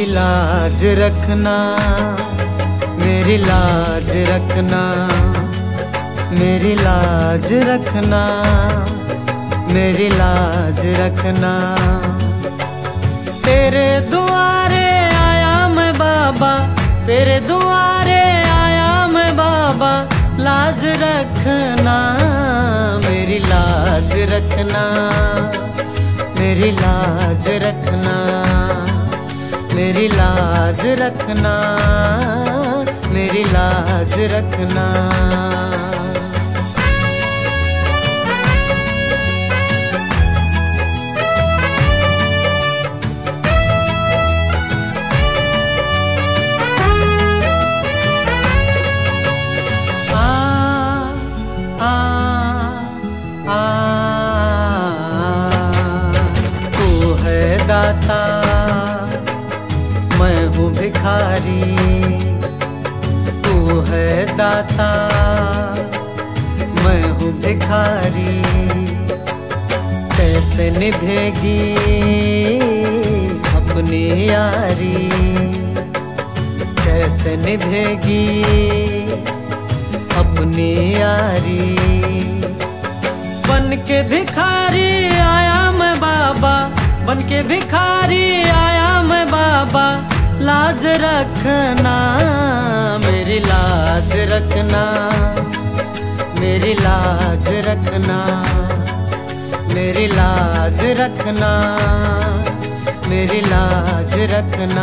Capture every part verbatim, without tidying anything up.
लाज रखना, मेरी लाज रखना, मेरी लाज रखना, मेरी लाज रखना। तेरे दुआरे आया मैं बाबा, तेरे दुआरे आया मैं बाबा, लाज रखना, मेरी लाज रखना, मेरी लाज रखना, मेरी लाज रखना, मेरी लाज रखना। दाता मैं हूँ भिखारी, तू है दाता मैं हूँ भिखारी। कैसे निभेगी अपनी यारी, कैसे निभेगी अपनी यारी। बन के भिखारी आया मैं बाबा, बन के भिखारी आया मैं बाबा, लाज रखना, मेरी लाज रखना, मेरी लाज रखना, मेरी लाज रखना, मेरी लाज रखना।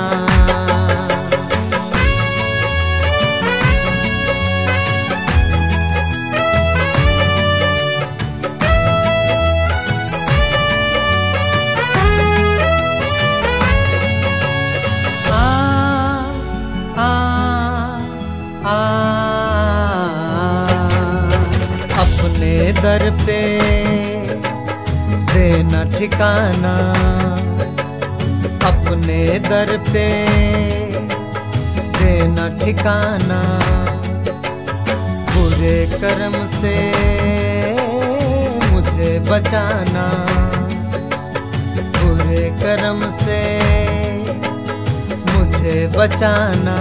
अपने दर पे देना ठिकाना, अपने दर पे देना ठिकाना। बुरे कर्म से मुझे बचाना, बुरे कर्म से मुझे बचाना।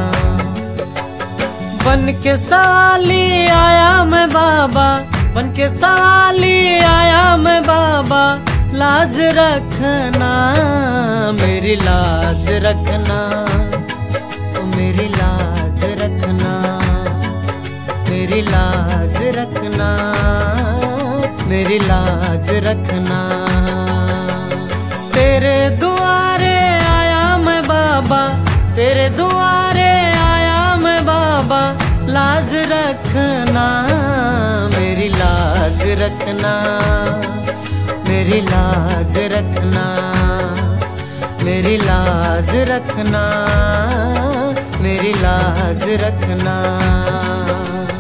बन के सवाली आया मैं बाबा, बन के सवाली आया मैं बाबा, लाज रखना, मेरी लाज रखना, मेरी लाज रखना, मेरी लाज रखना, मेरी लाज रखना। तेरे दुआरे आया मैं बाबा, तेरे दुआरे आया मैं बाबा, लाज रखना, मेरी लाज रखना, मेरी लाज रखना, मेरी लाज रखना, मेरी लाज रखना।